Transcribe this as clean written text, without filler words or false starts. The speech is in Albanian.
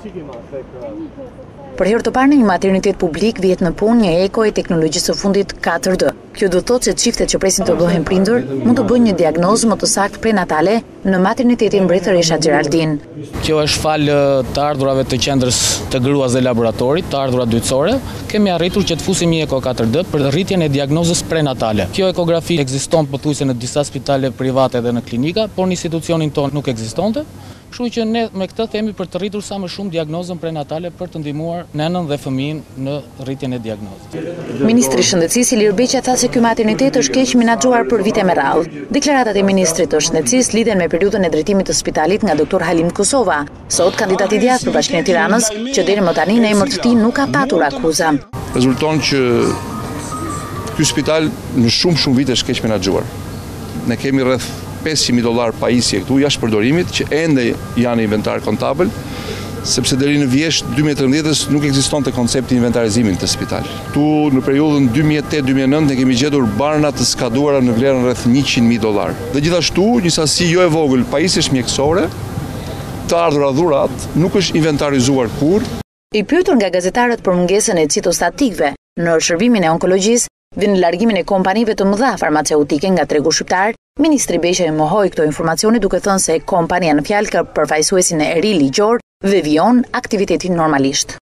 Për herë të parë në një maternitet publik vjet në punë një eko e teknologjisë së fundit 4D. Kjo do të thotë se çiftet që presin të bëhen prindër mund të bëjnë një diagnozë më të saktë prenatale në maternitetin Mbretëresha Gjeraldin. Kjo është falë të ardhurave të qendrës të gruas dhe laboratorit, të ardhura dytësore, kemi arritur që të fusim një eko 4D për rritjen e diagnozës prenatale. Kjo ekografi ekziston pothuajse në disa spitale private dhe në klinika, por në institucionin tonë nuk ekzistonte. Kështu që ne me këtë themi për të rritur sa më shumë diagnozën prenatale për të ndihmuar nënën dhe fëmijën në rritjen e diagnozës. Ministri i Shëndetësisë Ilir Beqa tha se ky maternitet është keq menaxhuar për vite me radhë. Deklaratat e ministrit të Shëndetësisë lidhen me periudhën e drejtimit të spitalit nga doktor Halim Kosova, sot kandidat i djathtë për Bashkinë e Tiranës, që deri më tani në emër të tij nuk ka patur akuza. Rezulton që ky spital në shumë vite është keq menaxhuar. Ne kemi rreth $500.000 pajisje këtu jashtë përdorimit që ende janë inventar kontabël, sepse deri në vjesht 2013 nuk ekzistonte koncepti inventarizimit të spital. Tu në periudhën 2008-2009 ne kemi gjetur barna të skaduara në vlerën rreth $100.000. Dhe gjithashtu një sasi jo e vogël pajisjesh mjekësore të ardhura dhurat nuk është inventarizuar kur. I pyetur nga gazetarët për mungesën e citostatikëve në shërbimin e onkologjisë dhe në largimin e kompanive të mëdha farmaceutike nga tregu shqiptar, ministri Beqa i mohoi këto informacione duke thënë se kompania në fjalë ka përfaqësuesin e ri ligjor dhe vijon aktivitetin normalisht.